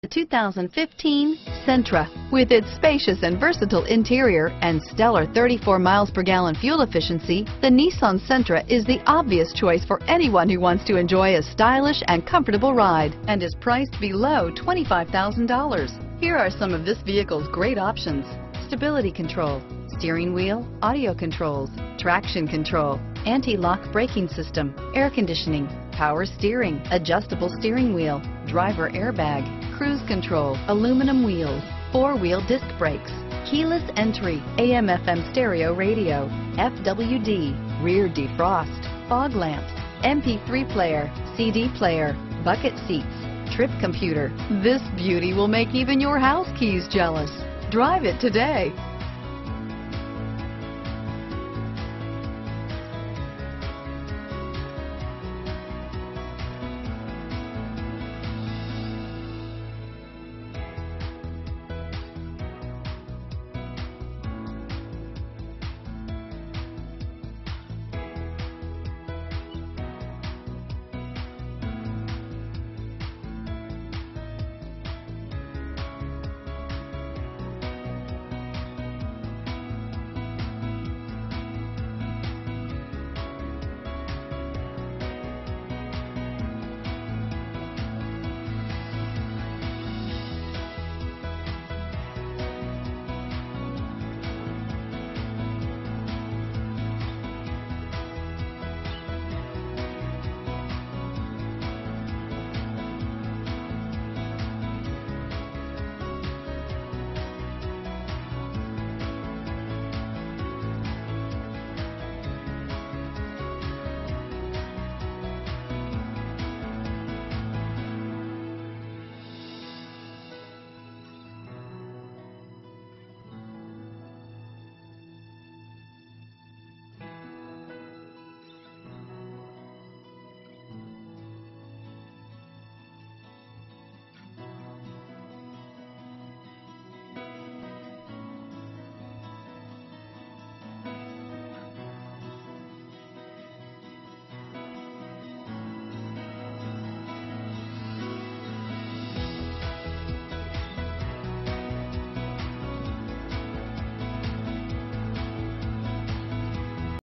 The 2015 Sentra. With its spacious and versatile interior and stellar 34 miles per gallon fuel efficiency, the Nissan Sentra is the obvious choice for anyone who wants to enjoy a stylish and comfortable ride and is priced below $25,000. Here are some of this vehicle's great options: stability control, steering wheel audio controls, traction control, anti-lock braking system, air conditioning, power steering, adjustable steering wheel, driver airbag, cruise control, aluminum wheels, four-wheel disc brakes, keyless entry, AM/FM stereo radio, FWD, rear defrost, fog lamps, MP3 player, CD player, bucket seats, trip computer. This beauty will make even your house keys jealous. Drive it today.